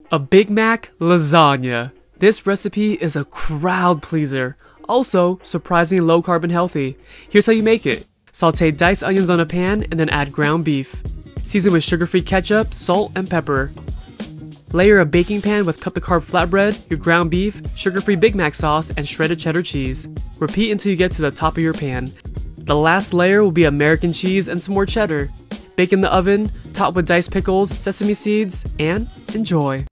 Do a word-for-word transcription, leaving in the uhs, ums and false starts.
A Big Mac Lasagna. This recipe is a crowd pleaser. Also, surprisingly low carb and healthy. Here's how you make it. Sauté diced onions on a pan and then add ground beef. Season with sugar-free ketchup, salt, and pepper. Layer a baking pan with Cut Da Carb flatbread, your ground beef, sugar-free Big Mac sauce, and shredded cheddar cheese. Repeat until you get to the top of your pan. The last layer will be American cheese and some more cheddar. Bake in the oven, top with diced pickles, sesame seeds, and enjoy.